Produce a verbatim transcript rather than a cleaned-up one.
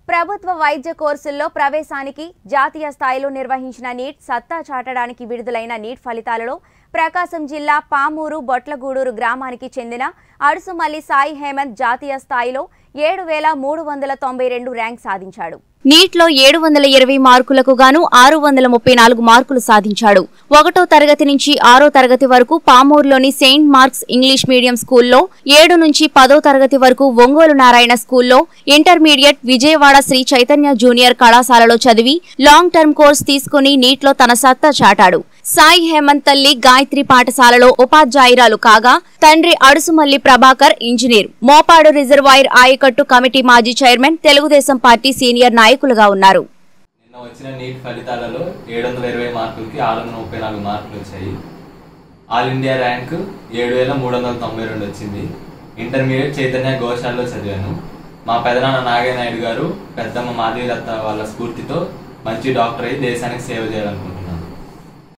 ప్రభుత్వ వైద్య కోర్సుల్లో ప్రవేశానికి జాతీయ స్థాయిలో నిర్వహించిన నీట్ సత్తా చాటడానికి విడుదలైన నీట్ ఫలితాలలో ప్రకాశం జిల్లా పామూరు బొట్లగూడూరు గ్రామానికి చెందిన అడుసుమల్లి సాయి హేమంత్ జాతీయ స్థాయిలో ఏడు వేల మూడు వందల తొంభై రెండు ర్యాంక్ సాధించాడు. నీట్లో ఏడు వందల ఇరవై మార్కులకు గాను ఆరు వందల ముప్పై నాలుగు మార్కులు సాధించాడు. ఒకటో తరగతి నుంచి ఆరో తరగతి వరకు పామూరులోని సెయింట్ మార్క్స్ ఇంగ్లీష్ మీడియం స్కూల్లో, ఏడు నుంచి పదో తరగతి వరకు ఒంగోలు నారాయణ స్కూల్లో, ఇంటర్మీడియట్ విజయవాడ శ్రీ చైతన్య జూనియర్ కళాశాలలో చదివి లాంగ్ టర్మ్ కోర్సు తీసుకుని నీట్లో తన సత్తా చాటాడు. సాయి హేమంత్ తల్లి గాయత్రి పాఠశాలలో ఉపాధ్యాయురాలు కాగా, తండ్రి అడుసుమల్లి ప్రభాకర్ ఇంజనీర్. మోపాడు రిజర్వాయర్ ఆయకట్టు కమిటీ మాజీ చైర్మన్, తెలుగుదేశం పార్టీ సీనియర్ నాయకులుగా ఉన్నారు. నిన్న వచ్చిన నీట్ ఫలితాలలో ఏడు వందల ఇరవై మార్కులకి ఆరు వందల ముప్పై నాలుగు మార్కులు వచ్చాయి. ఆల్ ఇండియా ర్యాంక్ ఏడు వేల మూడు వందల తొంభై రెండు వచ్చింది. ఇంటర్మీడియట్ చైతన్య గోశాలలో చదివాను. మా పెదనాన్న నాగయ్య నాయుడు గారు, పెద్దమ్మ మాధవీలత వాళ్ళ స్ఫూర్తితో మంచి డాక్టర్ అయి దేశానికి సేవ చేయాలనుకుంటున్నాను.